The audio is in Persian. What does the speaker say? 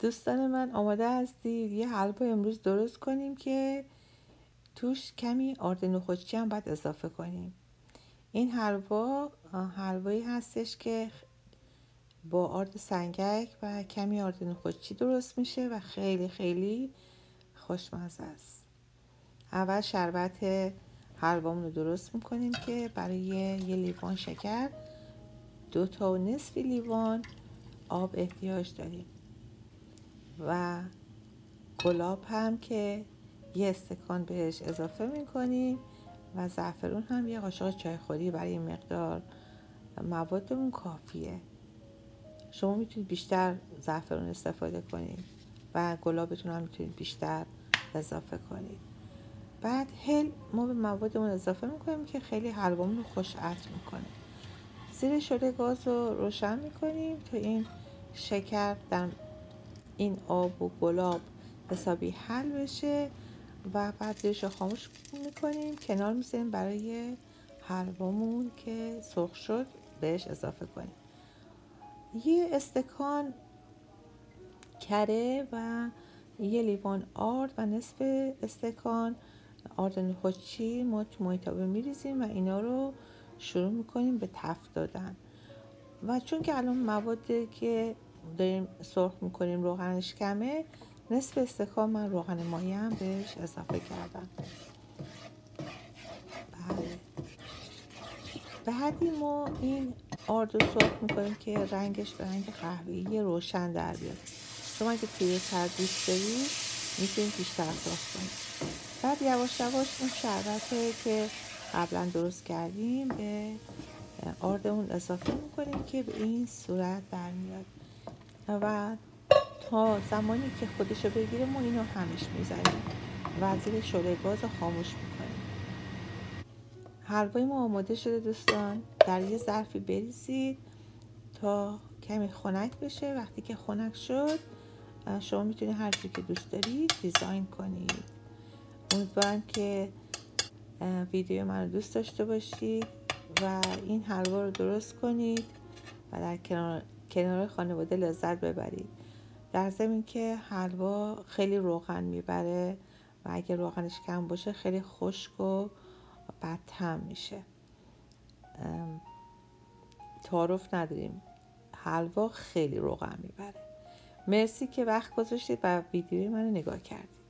دوستان من آماده هستید یه حلوا امروز درست کنیم که توش کمی آرد نخودچی هم باید اضافه کنیم. این حلوایی هستش که با آرد سنگک و کمی آرد نخودچی درست میشه و خیلی خیلی خوشمزه است. اول شربت حلوامون رو درست میکنیم که برای یه لیوان شکر 2.5 لیوان آب احتیاج داریم و گلاب هم که 1 استکان بهش اضافه میکنیم و زعفرون هم 1 قاشق چایخوری. برای این مقدار موادمون کافیه. شما میتونید بیشتر زعفرون استفاده کنید و گلابتون هم میتونید بیشتر اضافه کنید. بعد ما به موادمون اضافه میکنیم که خیلی حلوامون رو خوش عطر میکنه. زیر شعله گاز رو روشن میکنیم تا این شکر در این آب و گلاب حسابی حل بشه و بعد زیرش رو خاموش میکنیم، کنار میذاریم برای حلوامون که سرخ شد بهش اضافه کنیم. 1 استکان کره و 1 لیوان آرد و نصف استکان آرد نخودچی ما تو مایتابه میریزیم و اینا رو شروع میکنیم به تفت دادن. و چون که الان موادی که داریم سرخ میکنیم روغنش کمه، نصف استکان من روغن مایه هم بهش اضافه کردم. بله، به حدی ما این آرد رو سرخ میکنیم که رنگش به رنگ قهوه‌ای روشن در بیاد. شما اگه تیره‌تر دوست دارید میتونید بیشتر سرخ کنید. بعد یواش یواش اون شربت که قبلا درست کردیم به آردمون اضافه میکنیم که به این صورت در میاد و تا زمانی که خودشو بگیره ما اینو همش میزنیم و زیر شعله گاز رو خاموش میکنیم. حلوای ما آماده شده دوستان. در یه ظرفی بریزید تا کمی خنک بشه. وقتی که خنک شد شما میتونید هر جوری که دوست دارید دیزاین کنید. امیدوارم که ویدیو من رو دوست داشته باشید و این حلوا رو درست کنید و در کنار خانواده لذت ببرید. در ضمن که حلوا خیلی روغن میبره و اگه روغنش کم باشه خیلی خشک و بدطعم میشه. تعارف نداریم، حلوا خیلی روغن میبره. مرسی که وقت گذاشتید و ویدیوی منو نگاه کردید.